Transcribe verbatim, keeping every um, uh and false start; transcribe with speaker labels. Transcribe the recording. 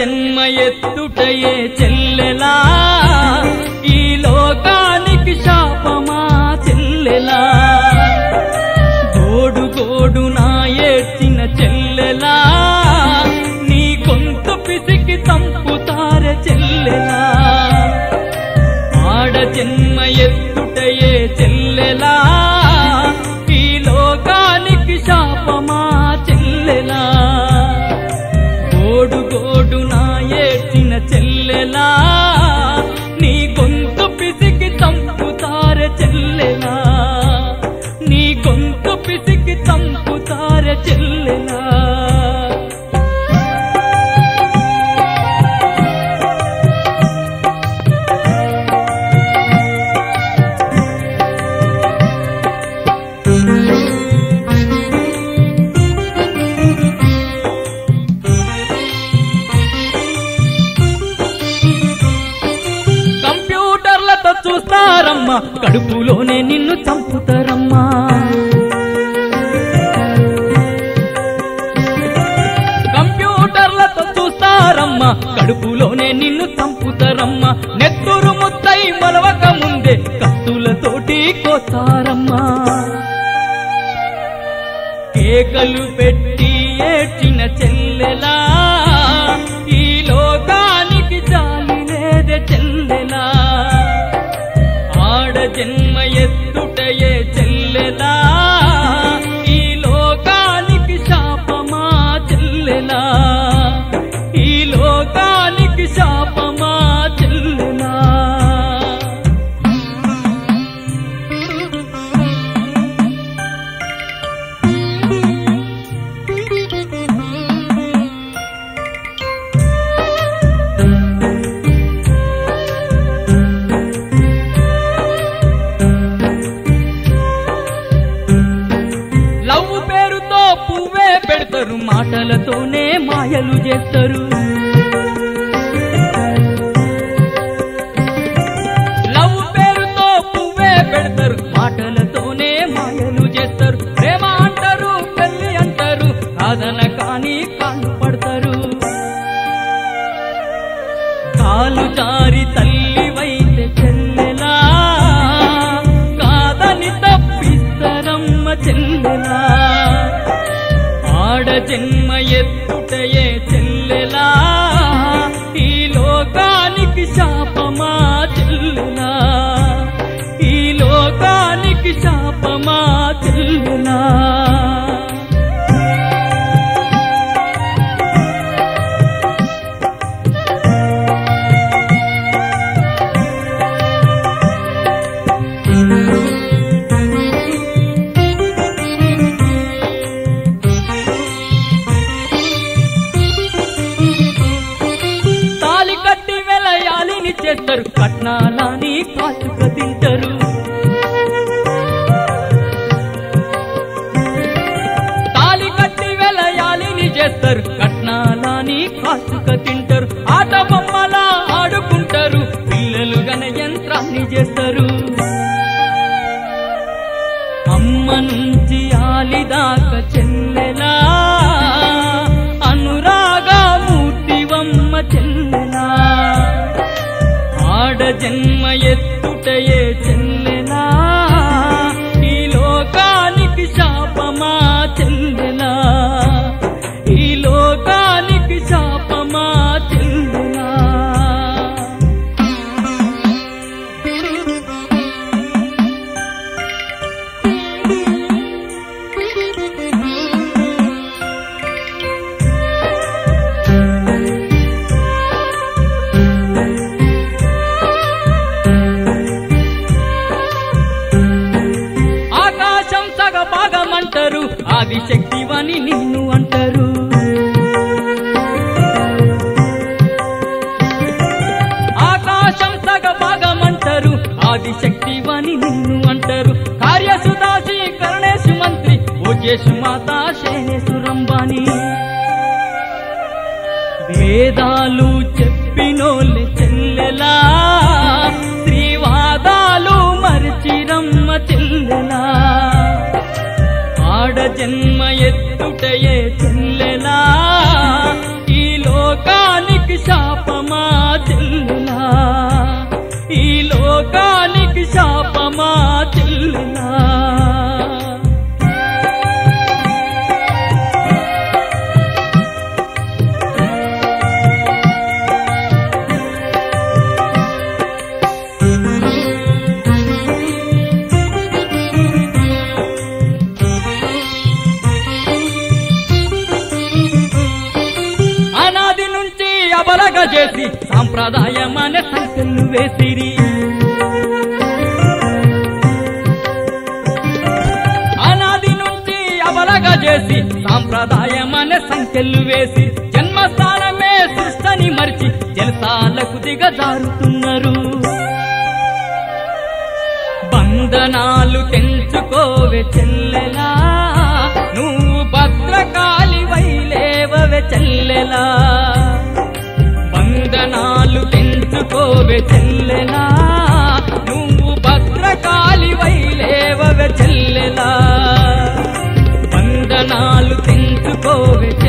Speaker 1: జన్మ ఎత్తుటయే చెల్లెలా ఈ లోకానికి శాపమా చెల్లెలా గోడు గోడు నా ఏడ్చిన చెల్లెలా నీ గొంతు పిసికి తంపుతారె చెల్లెలా ఆడ జన్మ ఎత్తుటయే చెల్లెలా ఈ లోకానికి శాపమా చెల్లెలా గోడు గోడు నా ఏడ్చిన చెల్లెలా నీ గొంతు పిసికి తంపుతారె చెల్లెలా నీ గొంతు పిసికి తంపుతారె చెల్లెలా చూస్తారమ్మా కడుపులోనే నిన్ను చంపుతారమ్మా కంప్యూటర్లతో చూస్తారమ్మా కడుపులోనే నిన్ను చంపుతారమ్మా నెత్తురు ముద్దై మొలవక ముందే కత్తులతోటి కోస్తారమ్మా కేకలు పెట్టి ఏడ్చిన చెల్లెలా ఈ లోకానికి జాలి లేదే చెల్లెలా ఆడ జన్మ ఎత్తుటయే చెల్లెలా ఈ లోకానికి శాపమా చెల్లెలా ఈ లోకానికి శాపమా చెల్లెలా మాటలతోనే మాయలు చేస్తారు లవ్ పేరుతో పువ్వే పెడతారు మాటలతోనే మాయలు చేస్తారు ప్రేమ అంటారు పెళ్లి అంటారు సాధన కానీ కాళ్ళు పడతారు కాలు జారి తల్లి వైద్య చెల్లెలా కాదని తప్పిస్తారమ్మ చెల్లెలా ఆడ జన్మ ఎత్తుటయే చెల్లెలా ఈ లోకానికి శాపమా చెల్లెలా ఈ లోకానికి శాపమా చెల్లెలా చేస్తారు కట్నాలని కాచుక తింటారు తాలి కట్టి వెలయాలిని చేస్తారు కట్నాలని కాచుక తింటారు ఆట బొమ్మలా ఆడుకుంటారు పిల్లలు గన యంత్రాన్ని చేస్తారు అమ్మ నుంచి ఆలిదాక చెల్లెలా అనురాగా మూర్తివమ్మ చెల్లెలా ఆడ జన్మ ఎత్తుటయే చెల్లెలా ఈ లోకానికి శాపమా చెల్లెలా ఈ లోకానికి శాపమా చెల్లెలా ఆదిశక్తివని నిన్ను అంటారు ఆకాశం సగ భాగమంటారు ఆదిశక్తివని నిన్ను అంటారు కార్యసుదాసి కరుణేశు మంత్రి ఓజేసు మాత శేనేశు రంబాని వేదాలు చెప్పినోళ్ళే చెల్లెలా శ్రీవాదాలు మరిచిరమ్మ చెల్లెలా ఆడ జన్మ ఎత్తుటయే చెల్లెలా ఈ లోకానికి చేసి సాంప్రదాయమనే సంఖ్యలు వేసిరి. అనాది నుంచి అవలగా చేసి సాంప్రదాయమనే సంఖ్యలు వేసి జన్మస్థానమే సృష్టని మర్చి జలసాలకు దిగజారుతున్నారు. బంధనాలు తెంచుకోవే చెల్లెలా, నువ్వు భద్రకాళి వైలేవవే చెల్లెలా. బంధనాలు తెంచుకోవే చెల్లెలా, నువ్వు భద్రకాళి వైలేవవే చెల్లెలా. బంధనాలు తెంచుకోవే